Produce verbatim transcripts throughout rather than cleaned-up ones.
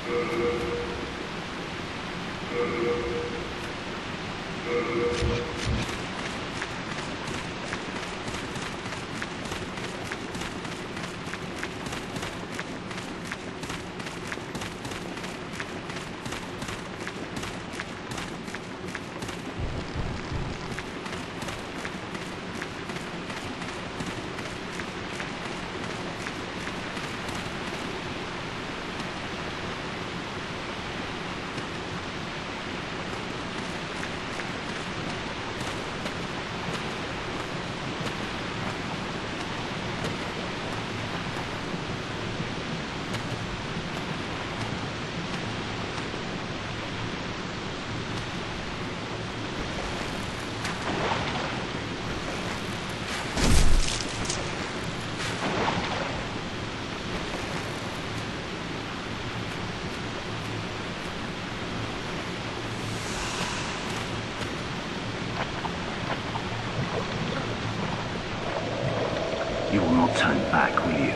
You will not turn back, will you?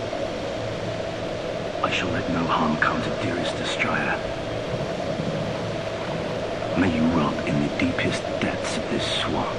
I shall let no harm come to dearest Estrella. May you rot in the deepest depths of this swamp.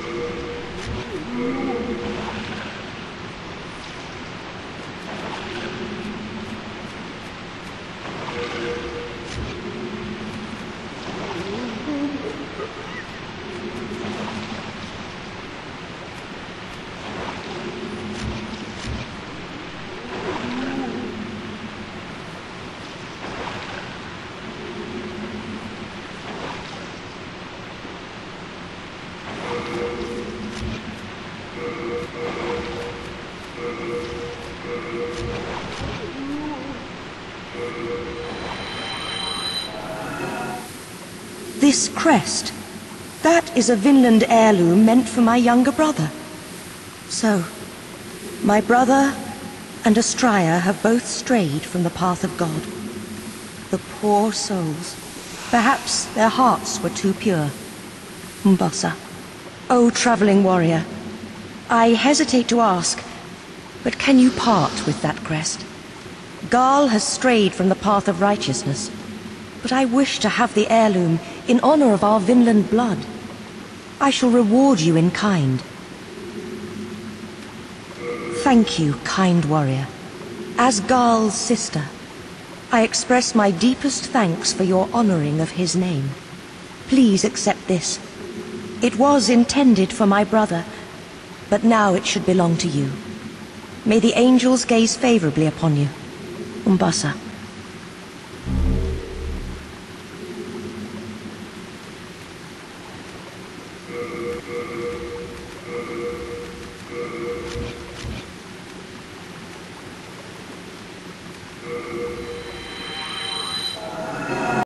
This crest, that is a Vinland heirloom meant for my younger brother. So, my brother and Astraea have both strayed from the path of God. The poor souls. Perhaps their hearts were too pure. M'basa. Oh, traveling warrior, I hesitate to ask, but can you part with that crest? Garl has strayed from the path of righteousness, but I wish to have the heirloom in honor of our Vinland blood. I shall reward you in kind. Thank you, kind warrior. As Garl's sister, I express my deepest thanks for your honoring of his name. Please accept this. It was intended for my brother, but now it should belong to you. May the angels gaze favorably upon you. M'basa. Uh...